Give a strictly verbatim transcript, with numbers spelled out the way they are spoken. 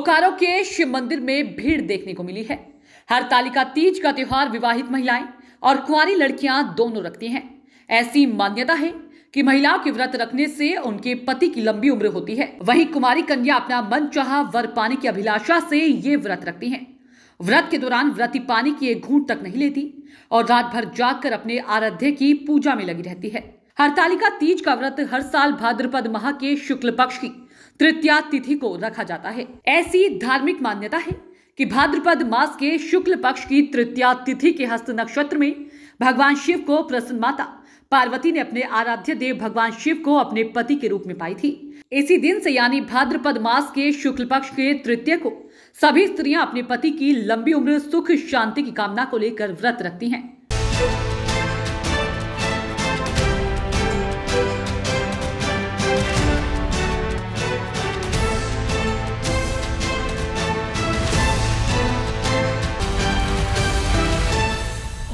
बोकारो के शिव मंदिर में भीड़ देखने को मिली है। हरतालिका तीज का त्योहार विवाहित महिलाएं और कुंवारी लड़कियां दोनों रखती हैं। ऐसी मान्यता है कि महिलाओं के व्रत रखने से उनके पति की लंबी उम्र होती है। वहीं कुमारी कन्या अपना मनचाहा वर पाने की अभिलाषा से ये व्रत रखती हैं। व्रत के दौरान व्रती पानी की एक घूंट तक नहीं लेती और रात भर जागकर अपने आराध्य की पूजा में लगी रहती है। हरतालिका तीज का व्रत हर साल भाद्रपद माह के शुक्ल पक्ष की तृतीया तिथि को रखा जाता है। ऐसी धार्मिक मान्यता है कि भाद्रपद मास के शुक्ल पक्ष की तृतीया तिथि के हस्त नक्षत्र में भगवान शिव को प्रसन्न माता पार्वती ने अपने आराध्य देव भगवान शिव को अपने पति के रूप में पाई थी। इसी दिन से यानी भाद्रपद मास के शुक्ल पक्ष के तृतीय को सभी स्त्रियां अपने पति की लंबी उम्र सुख शांति की कामना को लेकर व्रत रखती हैं।